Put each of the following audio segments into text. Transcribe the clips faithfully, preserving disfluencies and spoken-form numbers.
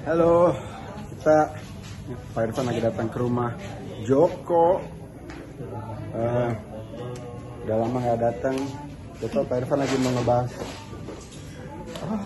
Halo, kita Pak Irfan lagi datang ke rumah Joko. Uh, udah lama nggak datang. Joko, Pak Irfan lagi mau ngebahas. Oh.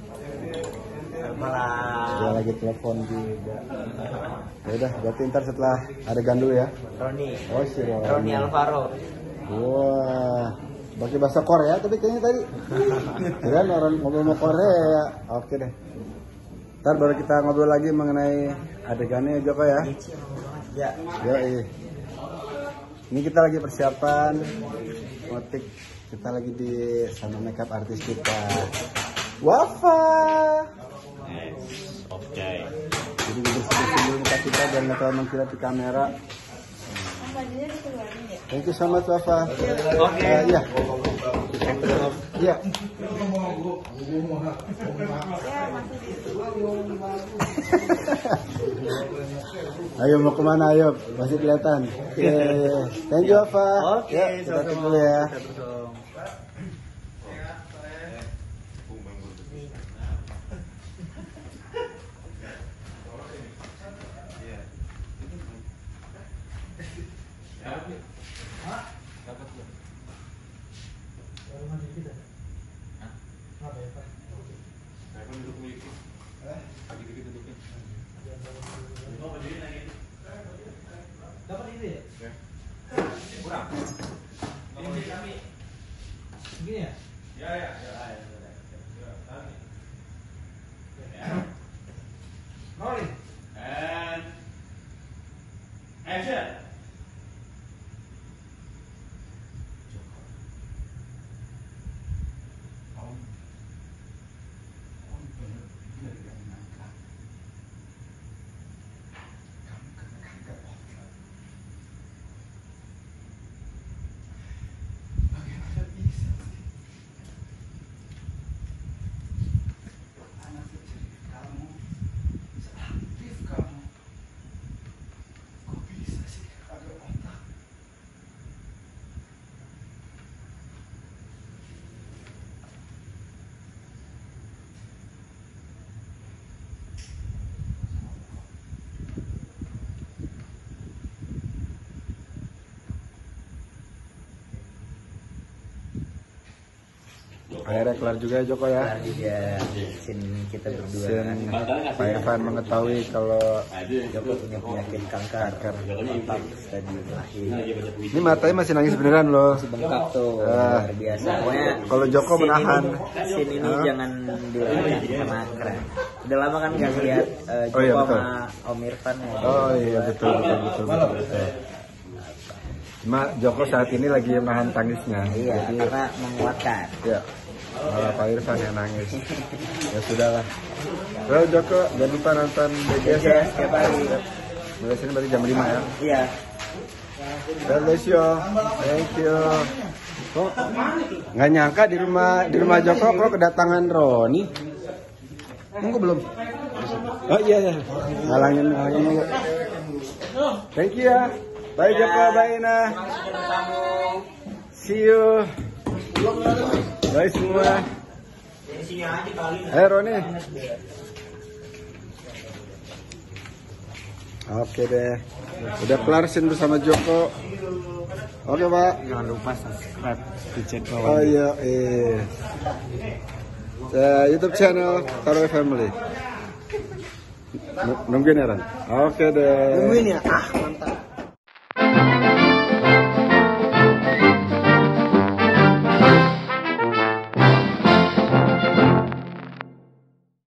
Malah. Dia lagi telepon juga. Ya udah, berarti ntar setelah adegan dulu ya. Roni. Oh si Roni. Roni Alvaro. Wah, pakai bahasa Korea tapi kayaknya tadi. Kirain orang ngobrol sama Korea. Oke deh. Ntar baru kita ngobrol lagi mengenai adegannya Joko ya. Ya. Yoi. Ini kita lagi persiapan motik. Kita lagi di sama makeup artis kita, Wafa. Yes, oke. Okay. Jadi bersih-bersih dulu muka kita dan nggak terlalu mengkilap di kamera. Thank you so much Wafa. Oke. Uh, iya. Iya. Ayo mau kemana ayo? Masih kelihatan. Yeah. Thank you Wafa. Oke. Ya, kita tunggu ya. Dapat ini ya? Kurang. Begini ya? Ya ya ya. Rolling. And action. Akhirnya kelar juga ya Joko ya. Kelar juga scene kita berdua. Scene Pak Irfan mengetahui kalau Joko punya penyakit kanker. Otak tadi lahir. Ini matanya masih nangis beneran loh. Masih bengkak tuh. Ah. Luar biasa. Pokoknya Kalau Joko scene menahan. ini, scene ini Hah? jangan dilewatkan karena keren. Udah lama kan nggak lihat uh, Joko Oh, iya, betul. sama Om Irfan ya. Oh iya betul betul betul betul. betul. Cuma Joko saat ini lagi menahan tangisnya. Iya, Jadi, karena menguatkan. ya malah Pak Irfan yang nangis. Ya sudahlah. Well Joko jangan lupa nonton B G S ya. Setiap hari. Mulai sini berarti jam lima ya. Iya. God bless you. Thank you. Kok nggak nyangka di rumah di rumah Joko kok kedatangan Roni? Enggak belum. Oh iya ya. Ngalangin ngalangin dulu. Thank you ya. Bye Joko, bye Ina. See you. Bye semua. Eh Roni. Oke deh. Udah kelar scene bersama Joko. Oke Pak. Jangan lupa subscribe di channel. Oh iya, eh. YouTube channel Taro Family. Nungguin ya Ran? Oke deh. Nungguin ya. Ah, mantap.